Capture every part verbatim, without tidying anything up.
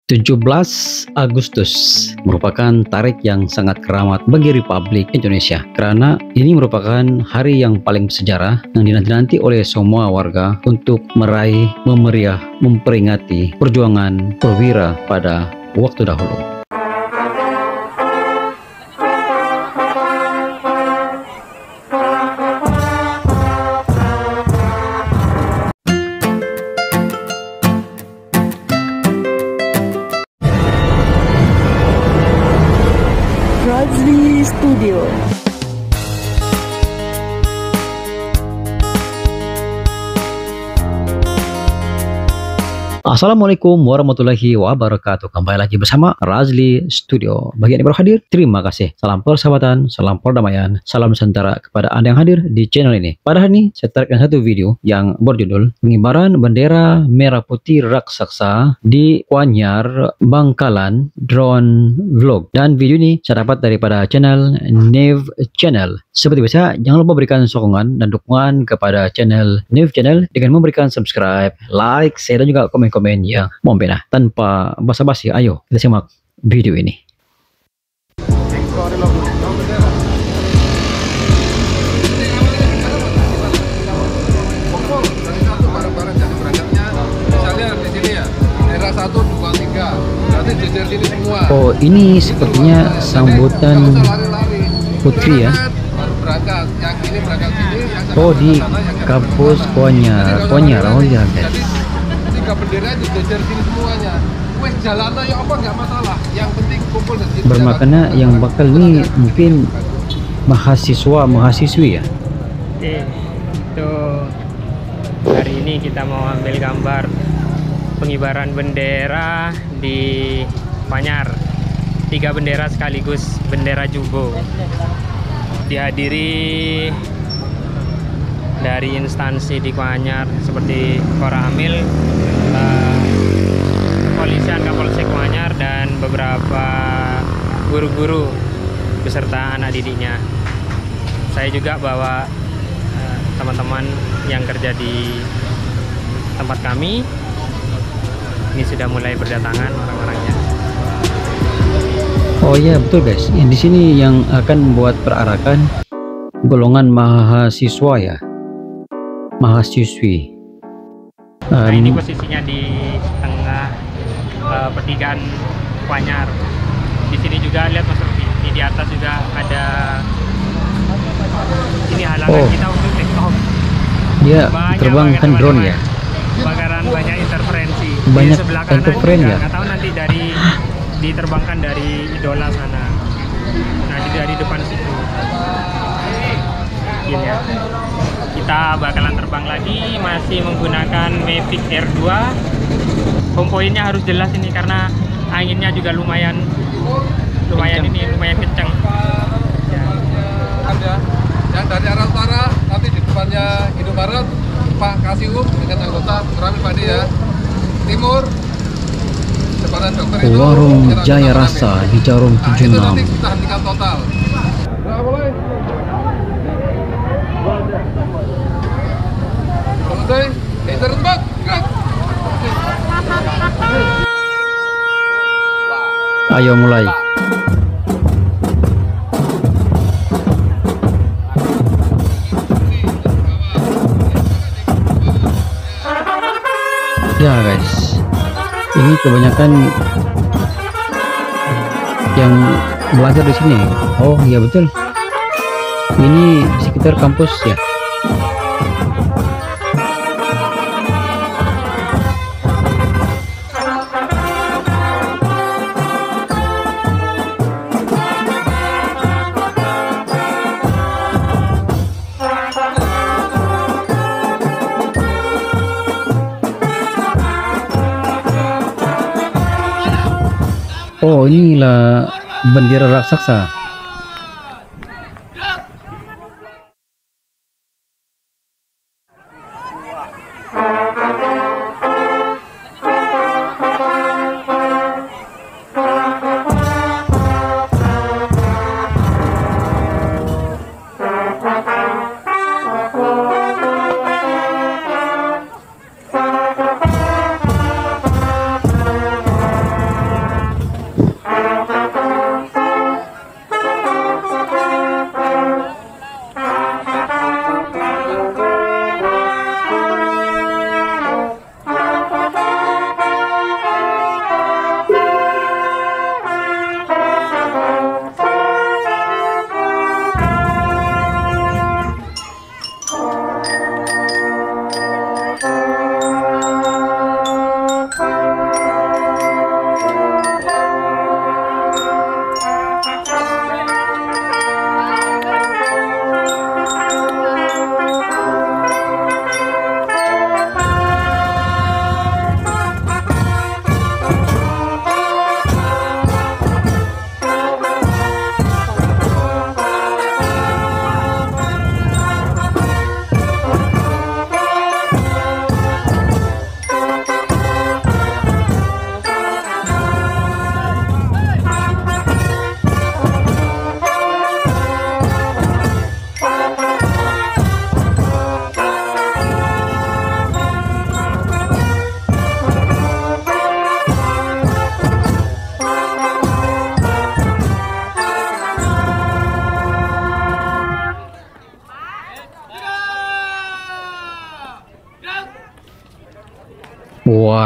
tujuh belas Agustus merupakan tarik yang sangat keramat bagi Republik Indonesia karena ini merupakan hari yang paling bersejarah yang dinanti-nanti oleh semua warga untuk meraih, memeriah, memperingati perjuangan perwira pada waktu dahulu. Razli Studio. Assalamualaikum warahmatullahi wabarakatuh. Kembali lagi bersama Razli Studio. Bagi yang baru hadir, terima kasih. Salam persahabatan, salam perdamaian, salam nusantara kepada Anda yang hadir di channel ini. Pada hari ini, saya tarik satu video yang berjudul Pengibaran Bendera Merah Putih Raksasa di Kuanyar, Bangkalan, Drone Vlog. Dan video ini saya dapat daripada channel Nev Channel. Seperti biasa, jangan lupa berikan sokongan dan dukungan kepada channel Nev Channel dengan memberikan subscribe, like, share, dan juga komen komen yang membela. Tanpa basa-basi, ayo kita simak video ini. Oh, ini sepertinya sambutan putri ya. Oh, di kampus Kuanyar. Kuanyar, oh ya guys. Bendera dijajar sini semuanya. Wes jalan ya apa nggak masalah. Yang penting kumpul dan bermakna yang bakal ini mungkin mahasiswa mahasiswi ya. Oke, itu hari ini kita mau ambil gambar pengibaran bendera di Kuanyar. Tiga bendera sekaligus bendera Jubo. Dihadiri dari instansi di Kuanyar seperti Koramil, uh, kepolisian Kapolsek Kuanyar, dan beberapa guru-guru beserta anak didiknya. Saya juga bawa teman-teman uh, yang kerja di tempat kami. Ini sudah mulai berdatangan orang-orangnya. Oh iya betul guys. Yang di sini yang akan membuat perarakan golongan mahasiswa ya. Mahasiswi. Nah, um, ini posisinya di tengah uh, pertigaan Kuanyar. Di sini juga lihat Mas Rofi, ini di atas juga ada ini halangan oh, kita untuk take off. Dia Banyak terbangkan drone ya. Kebakaran banyak interferensi. Banyak di sebelah kanan interferensi juga, ya. nggak tahu nanti dari diterbangkan dari idola sana. Nah, di dari depan situ. Ini ya. Kita bakalan terbang lagi, masih menggunakan Mavic Air dua. Kompoinnya harus jelas ini karena anginnya juga lumayan lumayan kencang. ini lumayan kencang. Ya. Ada yang dari arah utara nanti di depannya Indomaret Pak Kasium dengan anggota Koramil Padi ya. Timur sebaran dokter itu Warung Jaya Rasa di Jarum nah, tujuh itu puluh enam. nanti kita hentikan total. Nah, mulai. Selesai, eh terbang, gerak. Ayo mulai. Ya guys, ini kebanyakan yang belajar di sini. Oh iya betul. Ini di sekitar kampus ya. Oh, inilah bendera raksasa.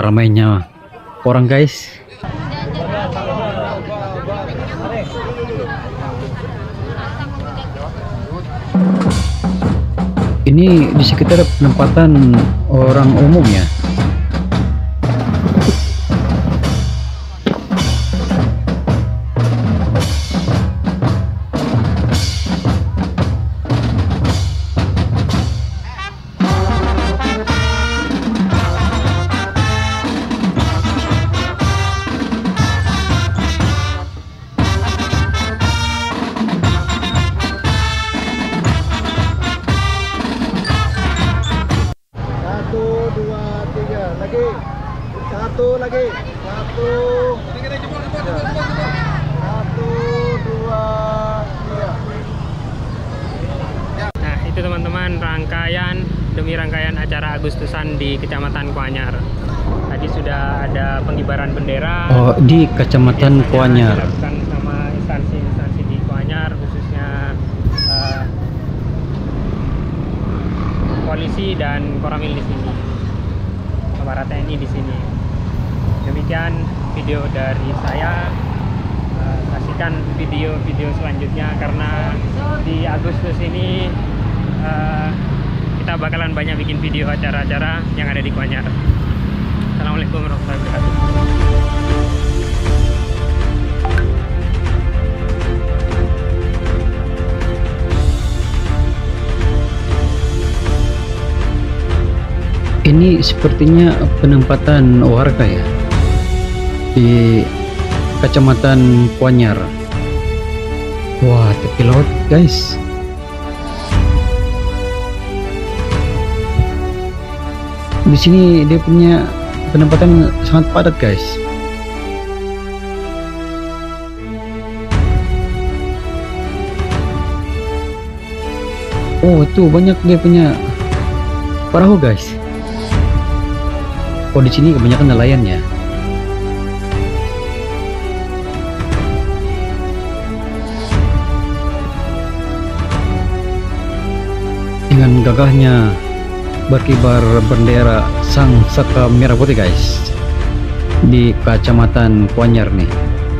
betapa ramainya orang guys. Ini di sekitar penempatan orang umum ya. Satu lagi, satu, satu, dua, tiga. Nah, itu teman-teman rangkaian demi rangkaian acara Agustusan di Kecamatan Kuanyar. Tadi sudah ada pengibaran bendera. Oh, di Kecamatan Biasanya Kuanyar. dilakukan sama instansi-instansi di Kuanyar, khususnya eh, polisi dan Koramil di sini, aparat T N I di sini. Demikian video dari saya. Uh, saksikan video-video selanjutnya karena di Agustus ini uh, kita bakalan banyak bikin video acara-acara yang ada di Kuanyar. Assalamualaikum warahmatullahi wabarakatuh. Ini sepertinya penempatan warga ya di Kecamatan Kuanyar. Wah, tepi laut guys. Di sini dia punya penempatan sangat padat guys. Oh, itu banyak dia punya perahu guys. Oh, di sini kebanyakan nelayan ya. Dengan gagahnya berkibar bendera Sang Saka Merah Putih guys di Kecamatan Kuanyar nih.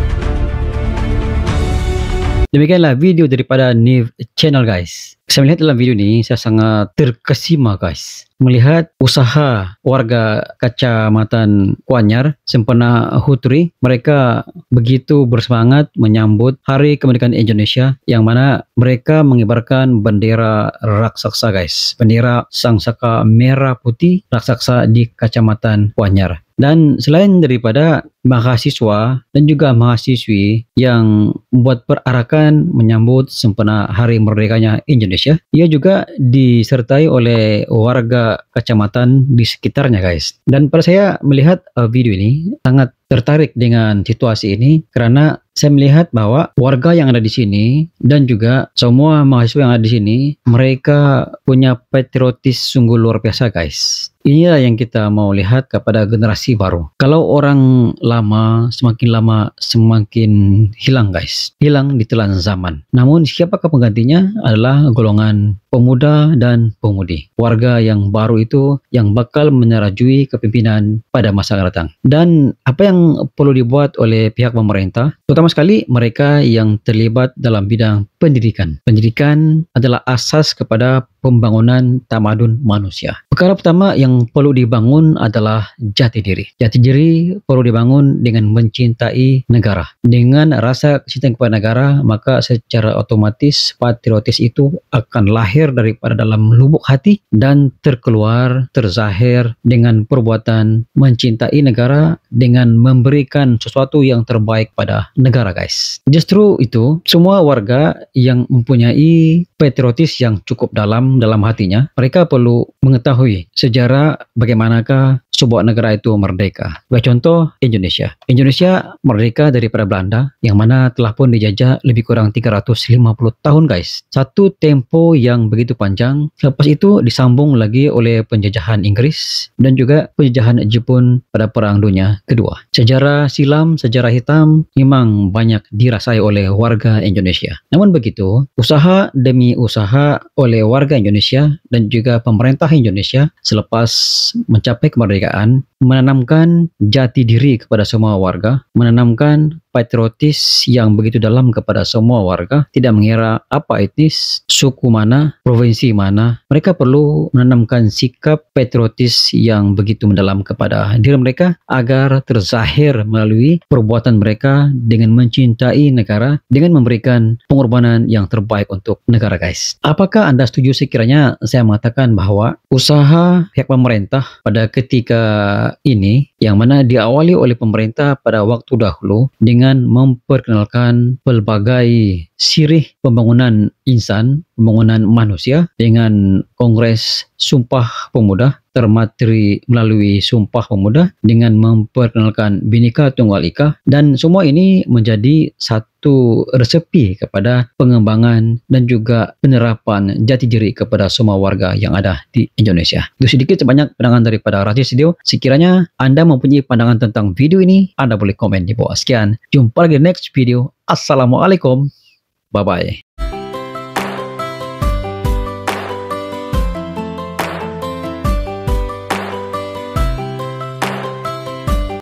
Demikianlah video daripada Niv Channel guys. Saya melihat dalam video ini saya sangat terkesima guys melihat usaha warga Kecamatan Kuanyar Sempena Hutri. Mereka begitu bersemangat menyambut Hari Kemerdekaan Indonesia yang mana mereka mengibarkan bendera raksasa guys, bendera Sang Saka Merah Putih raksasa di Kecamatan Kuanyar. Dan selain daripada mahasiswa dan juga mahasiswi yang membuat perarakan menyambut sempena Hari Merdekanya Indonesia, ia juga disertai oleh warga kecamatan di sekitarnya guys. Dan pada saya melihat uh, video ini sangat tertarik dengan situasi ini karena saya melihat bahwa warga yang ada di sini dan juga semua mahasiswa yang ada di sini mereka punya patriotis sungguh luar biasa guys. Inilah yang kita mau lihat kepada generasi baru. Kalau orang lama semakin lama semakin hilang guys, hilang ditelan zaman. Namun siapakah penggantinya adalah golongan pemuda dan pemudi. Warga yang baru itu yang bakal menyerajui kepemimpinan pada masa akan datang. Dan apa yang perlu dibuat oleh pihak pemerintah, terutama sekali mereka yang terlibat dalam bidang pendidikan. Pendidikan adalah asas kepada pembangunan tamadun manusia. Perkara pertama yang perlu dibangun adalah jati diri. Jati diri perlu dibangun dengan mencintai negara. Dengan rasa cinta kepada negara, maka secara otomatis patriotis itu akan lahir daripada dalam lubuk hati dan terkeluar, terzahir dengan perbuatan mencintai negara dengan memberikan sesuatu yang terbaik pada negara guys. Justru itu, semua warga yang mempunyai patriotis yang cukup dalam dalam hatinya, mereka perlu mengetahui sejarah bagaimanakah sebuah negara itu merdeka. Sebagai contoh, Indonesia. Indonesia merdeka daripada Belanda yang mana telah pun dijajah lebih kurang tiga ratus lima puluh tahun guys. Satu tempo yang begitu panjang. Lepas itu disambung lagi oleh penjajahan Inggris dan juga penjajahan Jepun pada Perang Dunia Kedua. Sejarah silam, sejarah hitam memang banyak dirasai oleh warga Indonesia. Namun begitu, usaha demi usaha oleh warga Indonesia dan juga pemerintah Indonesia selepas mencapai kemerdekaan kemanusiaan, menanamkan jati diri kepada semua warga, menanamkan patriotis yang begitu dalam kepada semua warga, tidak mengira apa etnis, suku mana, provinsi mana. Mereka perlu menanamkan sikap patriotis yang begitu mendalam kepada diri mereka agar terzahir melalui perbuatan mereka dengan mencintai negara, dengan memberikan pengorbanan yang terbaik untuk negara, guys. Apakah Anda setuju sekiranya saya mengatakan bahwa usaha pihak pemerintah pada ketika ini, yang mana diawali oleh pemerintah pada waktu dahulu dengan memperkenalkan pelbagai sirih pembangunan insan, pembangunan manusia dengan Kongres Sumpah Pemuda, termateri melalui Sumpah Pemuda dengan memperkenalkan Bhinneka Tunggal Ika, dan semua ini menjadi satu resepi kepada pengembangan dan juga penerapan jati diri kepada semua warga yang ada di Indonesia. Itu sedikit sebanyak pandangan daripada Razli Studio. Sekiranya Anda mempunyai pandangan tentang video ini, Anda boleh komen di bawah. Sekian, jumpa lagi di next video. Assalamualaikum, bye bye.